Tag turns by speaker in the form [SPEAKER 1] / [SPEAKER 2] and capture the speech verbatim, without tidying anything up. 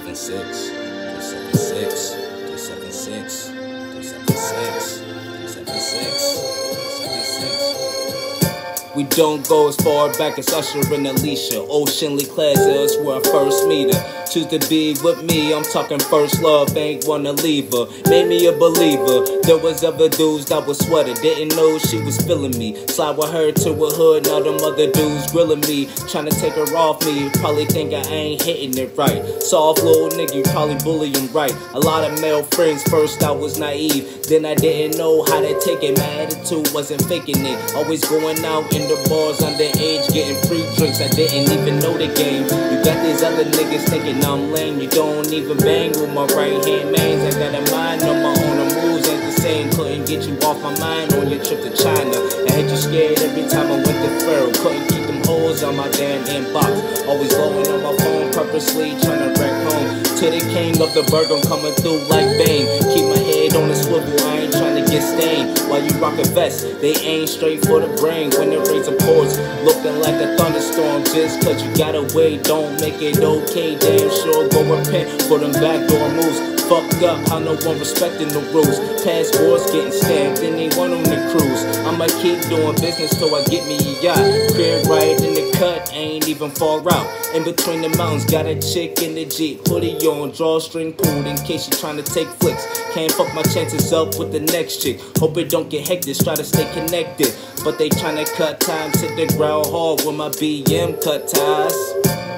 [SPEAKER 1] seven six, three seven six, three seven six, three seven six, three seven six, three seven six. We don't go as far back as Usher and Alicia. Oceanly class is where I first meet her. Choose to be with me, I'm talking first love, ain't wanna leave her. Made me a believer, there was other dudes that was sweater. Didn't know she was feeling me. Slide with her to a hood, now them other dudes grilling me. Trying to take her off me, probably think I ain't hitting it right. Soft little nigga, you probably bully him right. A lot of male friends, first I was naive. Then I didn't know how to take it, my attitude wasn't faking it. Always going out in the bars underage, getting free drinks, I didn't even know the game. You got these other niggas thinking I'm lame, you don't even bang with my right hand mains. I got a mind on my own, the moves ain't the same. Couldn't get you off my mind on your trip to China. I had you scared every time I went to Pharaoh. Couldn't keep them hoes on my damn inbox. Always blowing on my phone, purposely trying to wreck home. To the king of the bird, I'm coming through like Bane. Keep my head on the swivel, I ain't trying to get stained. While you rock a vest, they aim straight for the brain. When it rains and pours, looking like a thunderstorm. Just cause you got away, don't make it okay. Damn sure go repent for them backdoor moves. Fucked up, how no one respecting the rules. Passports getting stamped, and they want on the cruise. I'ma keep doing business till I get me a yacht. Crib right in the cut, ain't even far out. In between the mountains, got a chick in the Jeep. Hoodie on, drawstring pulled in case you trying to take flicks. Can't fuck my chances up with the next chick. Hope it don't get hectic, try to stay connected. But they trying to cut time, hit the ground hard with my B M cut ties.